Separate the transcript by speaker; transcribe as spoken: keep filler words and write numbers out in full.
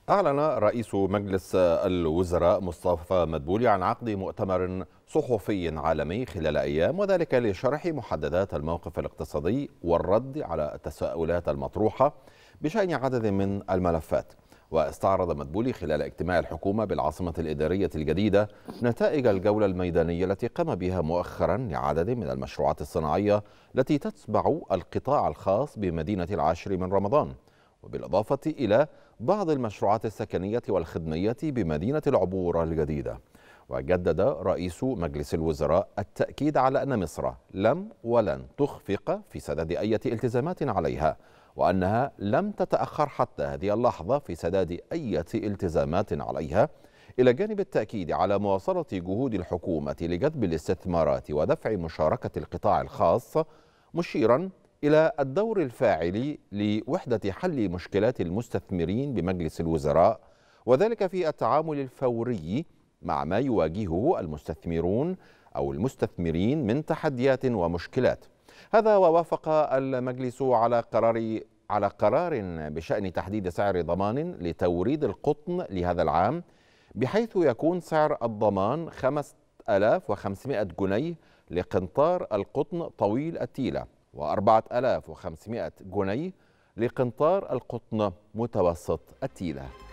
Speaker 1: أعلن رئيس مجلس الوزراء مصطفى مدبولي عن عقد مؤتمر صحفي عالمي خلال أيام، وذلك لشرح محددات الموقف الاقتصادي والرد على التساؤلات المطروحة بشأن عدد من الملفات. واستعرض مدبولي خلال اجتماع الحكومة بالعاصمة الإدارية الجديدة نتائج الجولة الميدانية التي قام بها مؤخرا لعدد من المشروعات الصناعية التي تتبع القطاع الخاص بمدينة العاشر من رمضان، وبالإضافة إلى بعض المشروعات السكنية والخدمية بمدينة العبور الجديدة. وجدد رئيس مجلس الوزراء التأكيد على أن مصر لم ولن تخفق في سداد أي التزامات عليها، وأنها لم تتأخر حتى هذه اللحظة في سداد أي التزامات عليها، إلى جانب التأكيد على مواصلة جهود الحكومة لجذب الاستثمارات ودفع مشاركة القطاع الخاص، مشيرا إلى الدور الفاعل لوحدة حل مشكلات المستثمرين بمجلس الوزراء، وذلك في التعامل الفوري مع ما يواجهه المستثمرون أو المستثمرين من تحديات ومشكلات. هذا ووافق المجلس على قرار على قرار بشأن تحديد سعر ضمان لتوريد القطن لهذا العام، بحيث يكون سعر الضمان خمسة آلاف وخمسمائة جنيه لقنطار القطن طويل التيلة، وأربعة آلاف وخمسمائة جنيه لقنطار القطن متوسط التيلة.